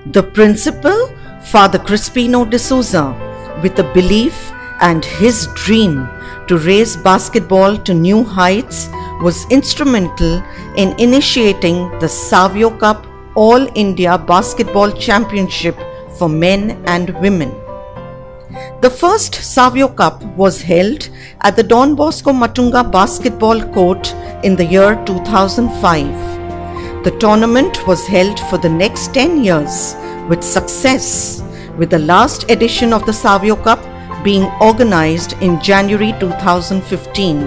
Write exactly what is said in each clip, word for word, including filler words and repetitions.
The principal, Father Crispino D'Souza, with a belief and his dream to raise basketball to new heights, was instrumental in initiating the Savio Cup All India Basketball Championship for men and women. The first Savio Cup was held at the Don Bosco Matunga Basketball Court in the year two thousand five. The tournament was held for the next ten years with success, with the last edition of the Savio Cup being organized in January two thousand fifteen.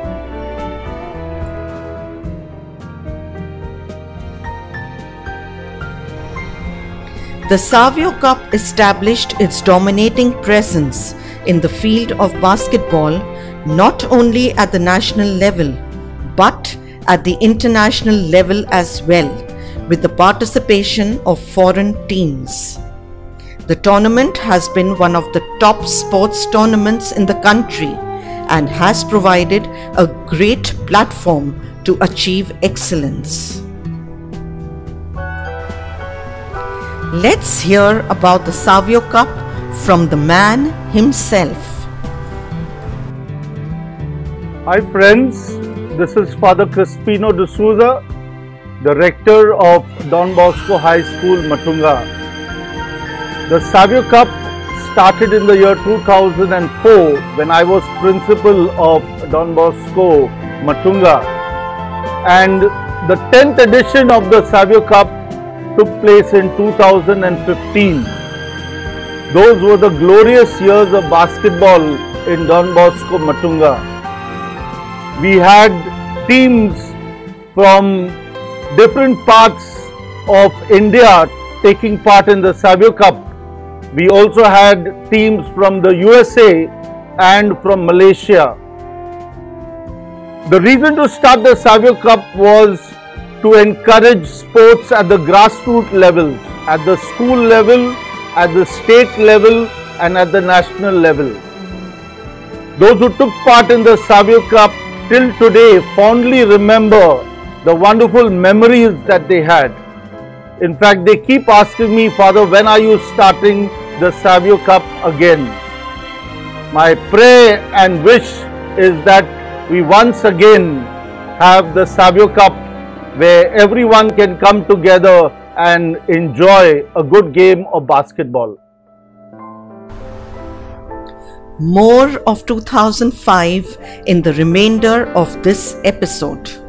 The Savio Cup established its dominating presence in the field of basketball not only at the national level but at the international level as well, with the participation of foreign teams. The tournament has been one of the top sports tournaments in the country and has provided a great platform to achieve excellence. Let's hear about the Savio Cup from the man himself. Hi friends, this is Father Crispino D'Souza, the rector of Don Bosco High School, Matunga. The Savio Cup started in the year two thousand four when I was principal of Don Bosco, Matunga, and the tenth edition of the Savio Cup took place in two thousand fifteen. Those were the glorious years of basketball in Don Bosco, Matunga. We had teams from different parts of India taking part in the Savio Cup. We also had teams from the U S A and from Malaysia. The reason to start the Savio Cup was to encourage sports at the grassroots level, at the school level, at the state level and at the national level. Those who took part in the Savio Cup till today fondly remember the wonderful memories that they had. In fact, they keep asking me, Father, when are you starting the Savio Cup again? My prayer and wish is that we once again have the Savio Cup where everyone can come together and enjoy a good game of basketball. More of two thousand five in the remainder of this episode.